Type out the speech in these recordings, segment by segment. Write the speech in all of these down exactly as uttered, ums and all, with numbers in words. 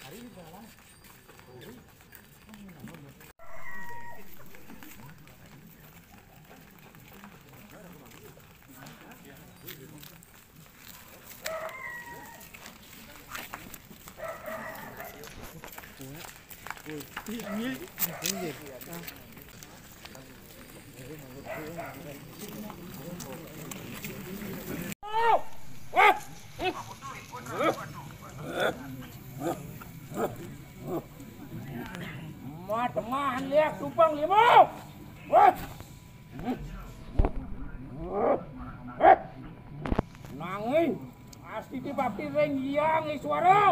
Teman lihat tumpang limau. Nanging pasti dibakti ring yang suara.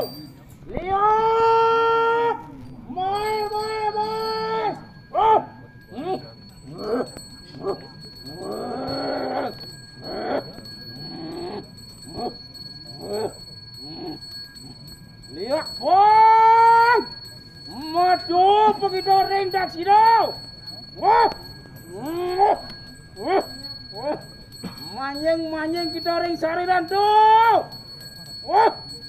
Lihat. Mai mai mai. Oh. Lihat, bang. Maju begitu ring dak sido. Wah. Wah. Manyeng-manyeng kita ring sariran tuh. Wah.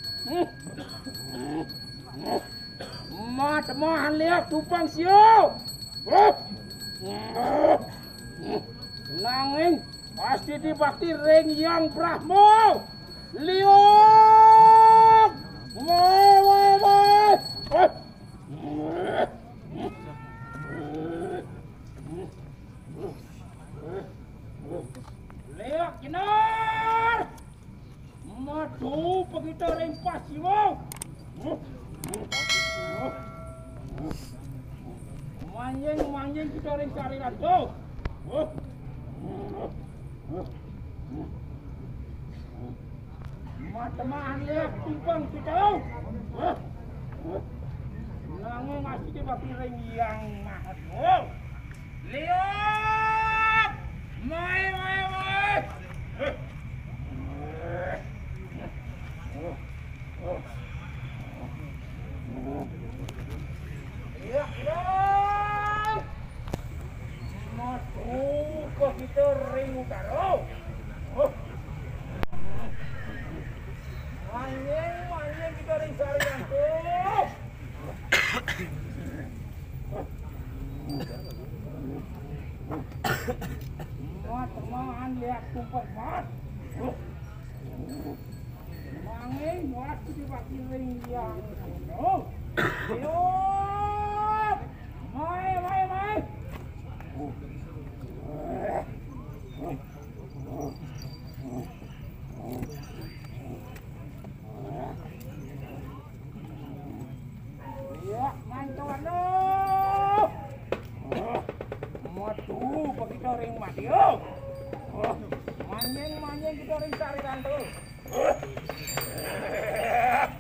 Mat-mahan lihat tumpang sio. Wah. Nanging pasti dibakti ring yang Brahmo. Lihat. Wah, wah, wah. Wah. Lihat kinar. Madu begitu ring pasimo. Manyeng-manyeng kita ring sariran tuh. Matemaan lihat tumpang kita. Nanging masih dibakti ring yang mahat. Lihat. Mai mai mai. Lihat dong. Masuk ke kita ring utara. Manyeng manyeng kita ring sarian tuh. Teman lihat tumpang mat. Mangeng waktu dibakti ring yang. Oh. Lihat. Mai mai mai. Lihat mantuan lo. Matu begitu ring mati yo. Manyeng-manyeng kita ring sariran tuh.